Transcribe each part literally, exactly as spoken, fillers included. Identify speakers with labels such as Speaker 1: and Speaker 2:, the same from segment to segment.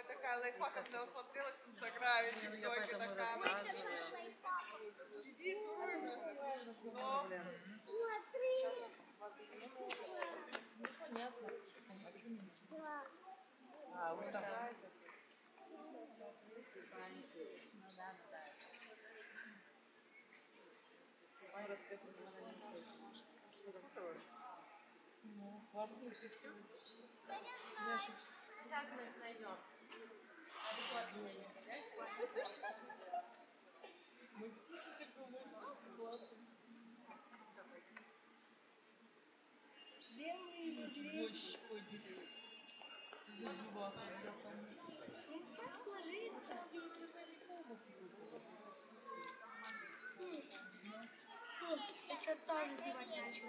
Speaker 1: такая лайфхаков насмотрелась в Инстаграме, ТикТоке такая. Иди, но...
Speaker 2: Непонятно. А, вот там. Ну да, ну да. Ну, классно. Как мы их найдем? Мы скидки такой, классно.
Speaker 3: Белый
Speaker 2: Господи. Зазубака, я там.
Speaker 3: как ложится. Это тоже звонящий.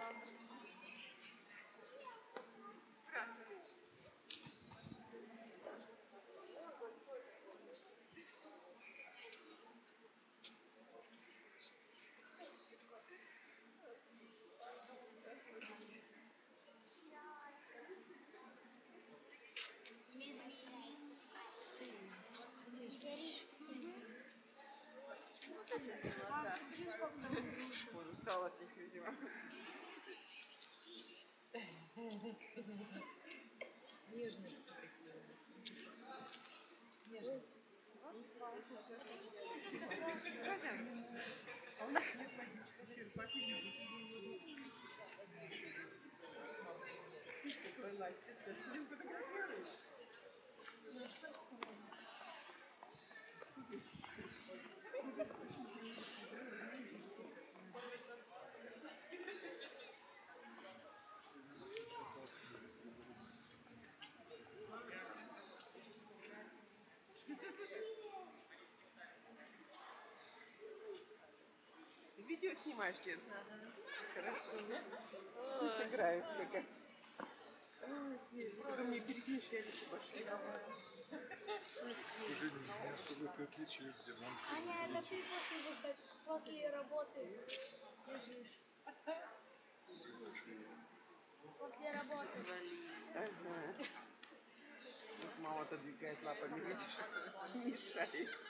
Speaker 1: Он устал от них, видимо.
Speaker 2: Нежности такие. Нежности.
Speaker 1: А у нас нет магического пакета. Какой лайк. Ты фильм фотографируешь? Видео снимаешь, нет?
Speaker 2: Ага.
Speaker 1: Хорошо. Играются как. Потом мне перекинешь, я лечу пошли.
Speaker 4: Уже не особо-то отличие, где нам.
Speaker 3: Аня, это ты после, после работы лежишь. После работы.
Speaker 1: Ага. Вот мама отодвигает лапами, видишь? Мешает.